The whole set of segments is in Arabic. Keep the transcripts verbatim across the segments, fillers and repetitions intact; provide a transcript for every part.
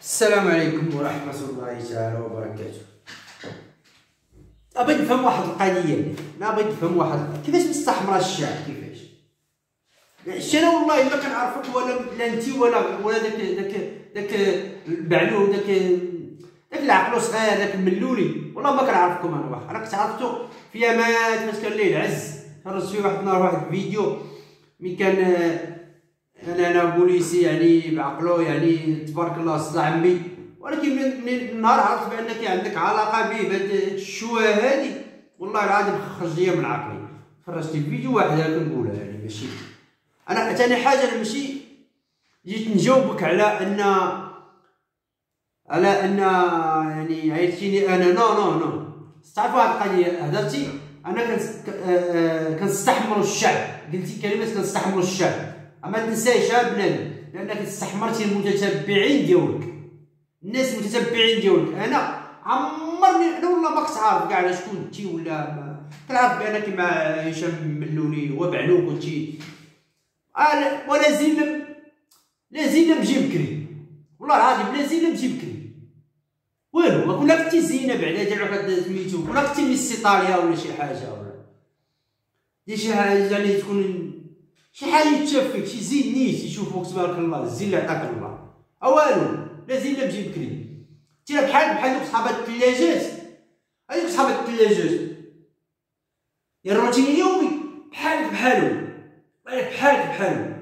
السلام عليكم ورحمة الله تعالى وبركاته. أبغي نفهم واحد القضية، أنا بغيت نفهم واحد كيفاش مستحمرة الشعب كيفاش؟ يعني أنا والله ما كنعرفك ولا لا أنت ولا ولا داك داك داك البعلول داك داك العقلو صغير داك الملولي، والله ما كنعرفكم أنا واحد، أنا كنت عرفتو في يامات فاش كان ليه العز، خرجت فيه واحد النهار واحد الفيديو ملي كان انا انا بوليسي يعني بعقلو يعني تبارك الله صدع عمي، ولكن من النهار عرفت بانك عندك علاقه به بهاد الشوه هادي، والله العظيم خرج ليا من عقلي. فرجت الفيديو واحد كنقولها يعني ماشي انا ثاني حاجه، انا ماشي جيت نجاوبك على ان على ان يعني عيطتيني انا نو نو نو تعرف واحد القضيه هدرتي انا كنستحمروا الشعب، قلتي كلمه كنستحمروا الشعب، اما تنسايش بنادم لانك استحمرتي المتتبعين ديالك، الناس المتتبعين ديالك. انا عمرني انا والله ما كنت عارف كاع على شكون انتي، ولا كنعرف بانك مع هشام ملولي وبعلوك وانتي آه ولا زين لا زينب جي بكري، والله العظيم لا زينب جي بكري والو، ولا كنتي زينب على ديالك سميتو، ولا كنتي ميسي طاليا ولا شي حاجه، ولا دي شي حاجه يعني تكون شي حاجه يتشاف فيك، شي زين نيت يشوفوك تبارك الله، الزين اللي عطاك الله اوالو لا زين لا تجي بكري. انت بحال بحال دوك صحاب الثلاجات، هذوك صحاب الثلاجات يا الروتين اليومي بحالك بحالهم، بحالك بحالهم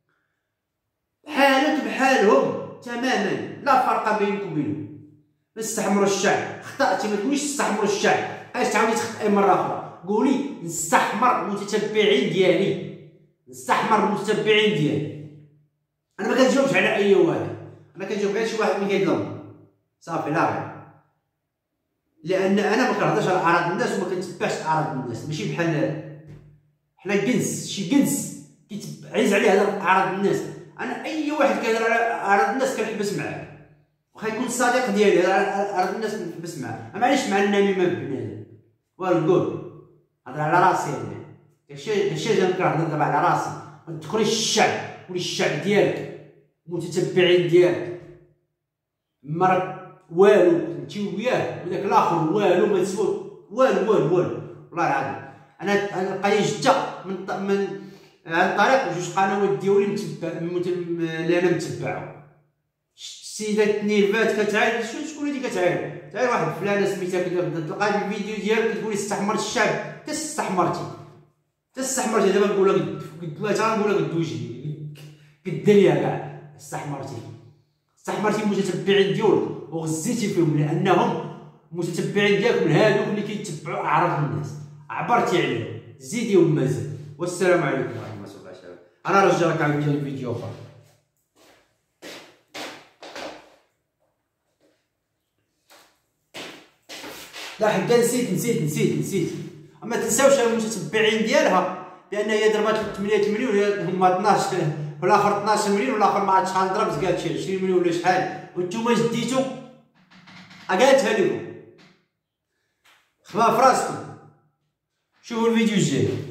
بحالك بحالهم تماما، لا فرق بينك وبينهم. نستحمروا الشعب، خطأتي ما تقوليش نستحمروا الشعب، علاش تعاودي تخطئي مره اخرى، قولي نستحمر المتتبعين ديالي، نستحمر المتتبعين ديالي. انا ما كنجاوبش على اي واحد، انا كنجاوب على شي واحد ملي كيظلم صافي لا غير، لان انا ما كنهضرش على اعراض الناس وما كنتبعش اعراض الناس، ماشي بحال حنا كنس شي كنس عايز عليه هذا اعراض الناس. انا اي واحد كيهضر على اعراض الناس كنحبس معاه، واخا يكون الصديق ديالي اعراض الناس كنحبس معاه، معليش مع النميمه بنادم والقول هضر على راسي انا كشي كشي انا كنهضر دابا على راسي، ما تدخليش الشعب، ولي الشعب ديالك المتتبعين ديالك مرك والو انت وياه وداك الاخر والو ما تسوى والو والو والو، والله العظيم. انا انا القضيه جده من من عن طريق جوج قنوات ديالي متبع اللي انا متبعهم. السيده نيفات كتعاير شكون اللي كتعاير؟ تعاير واحد فلانه سميتها كذا، تلقى الفيديو ديالك كتقولي استحمرت الشعب، حتى استحمرتي حتى استحمرتي دابا نقولها قد الله تعالى نقولها قد وجهي قد داليا كاع، استحمرتي استحمرتي المتتبعين ديالك وغزيتي فيهم، لانهم متتبعين ديالك من هادوك اللي كيتبعوا اعراض الناس، عبرتي عليهم زيدي وما زيد. والسلام عليكم ورحمه الله وبركاته. انا رجعك عاود ديال الفيديو اخر. لا حقا نسيت نسيت نسيت نسيت اما تنساوش المتتبعين ديالها، لان هي ضربات ثمانية مليون هما اثناش والاخر اثناش مليون، والاخر ما عرفتش شحال ضرب، قالت شي عشرين مليون ولا شحال، وانتوما جديتو قالتها لكم. خبا فراسكم، شوفوا الفيديو الجاي.